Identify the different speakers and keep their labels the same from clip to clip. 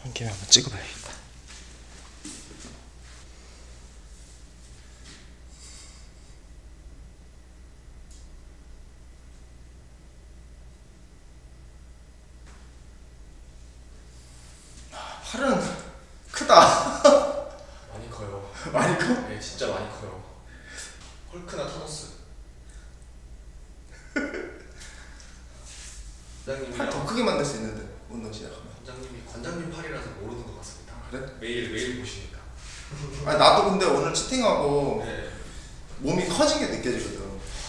Speaker 1: 한 김에 한번 찍어봐야겠다.
Speaker 2: 팔은 크다.
Speaker 3: 많이 커요.
Speaker 2: 많이 커?
Speaker 3: 네, 진짜 많이 커요. 헐크나 타노스.
Speaker 2: 팔 더 크게 만들 수 있는데 운동 시작하면.
Speaker 3: 관장님 팔이라서 모르는 것 같습니다.
Speaker 2: 그래?
Speaker 3: 매일 보시니까.
Speaker 2: 아니 나도 근데 오늘 치팅하고
Speaker 3: 네.
Speaker 2: 몸이 커진 게 느껴지거든.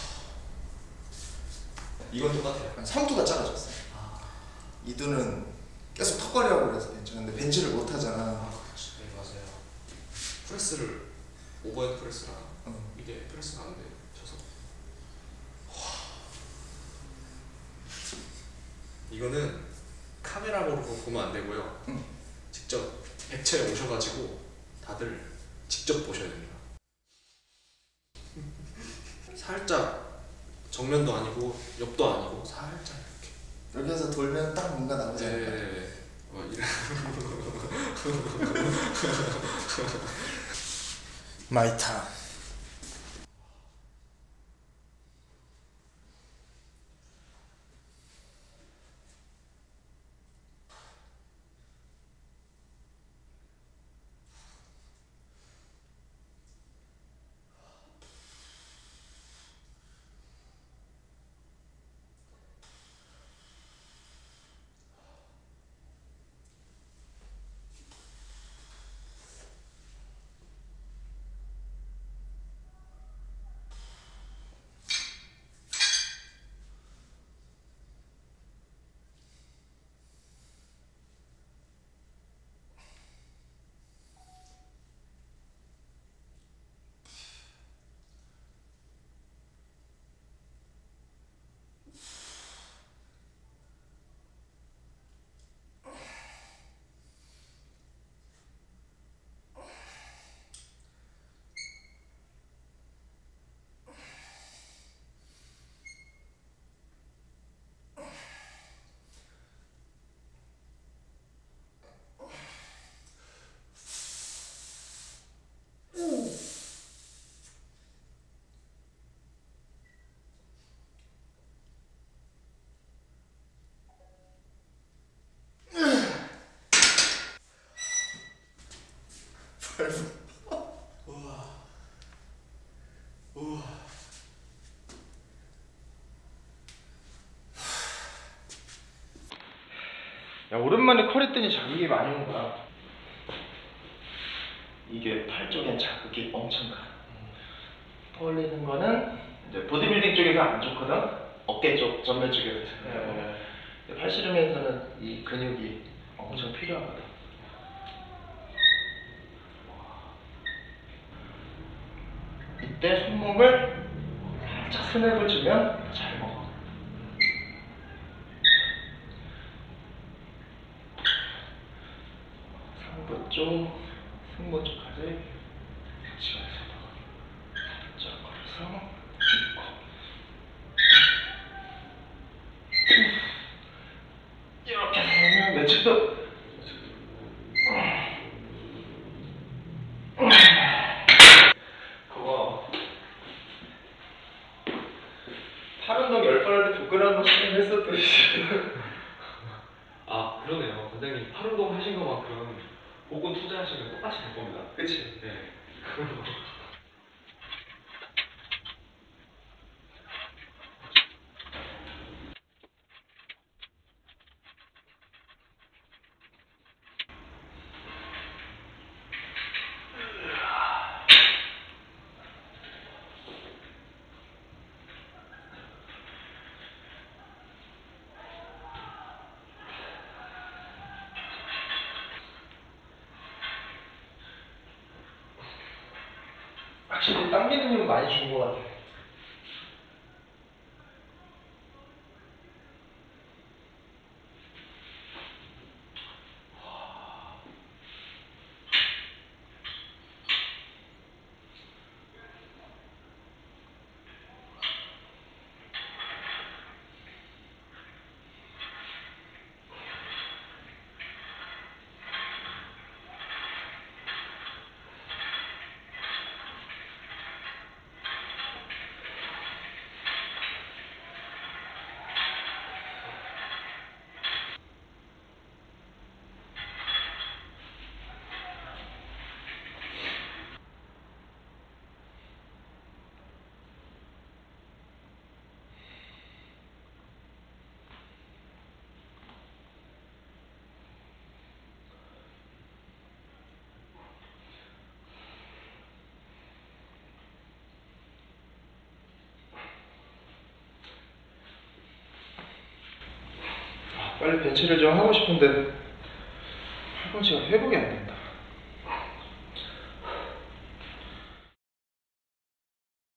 Speaker 3: 이건 똑같아요.
Speaker 2: 삼두가 작아졌어. 이두는 계속 턱걸이하고 그래서 괜찮은데 벤치를 못 하잖아.
Speaker 3: 그렇지. 네, 맞아요. 프레스를 오버헤드 프레스랑 이게 프레스가 안 돼. 쳐서. 이거는 카메라로 보면 안 되고요. 직접 백체에 오셔가지고 다들 직접 보셔야 됩니다. 살짝 정면도 아니고 옆도 아니고 살짝 이렇게.
Speaker 2: 여기서 돌면 딱 뭔가 나오지 않을까?
Speaker 3: 네.
Speaker 1: 마이타. 야, 오랜만에 컬 했더니 자극이 많이 온 거야. 이게 팔 쪽엔 자극이 엄청 가. 벌리는 거는 이제 보디빌딩 쪽에서 안 좋거든. 어깨 쪽, 전면 쪽에서. 팔씨름에서는 이 근육이 엄청 필요하거든. 이때 손목을 살짝 스냅을 주면 잘 먹어. 상부 쪽, 승모 쪽까지 같이 가서 살짝 걸어서 입고 이렇게 하면 매치도 그거 팔 운동 10번 할 때 복근 한 번씩 했었듯이.
Speaker 3: 아 그러네요. 관장님 팔 운동 하신 것만큼 복근 투자하시면 똑같이 될 겁니다.
Speaker 2: 그치?
Speaker 3: 네.
Speaker 1: 확실히 당기는 힘 많이 준 것 같아. 빨리 벤치를 좀 하고 싶은데 팔꿈치가 회복이 안 되네.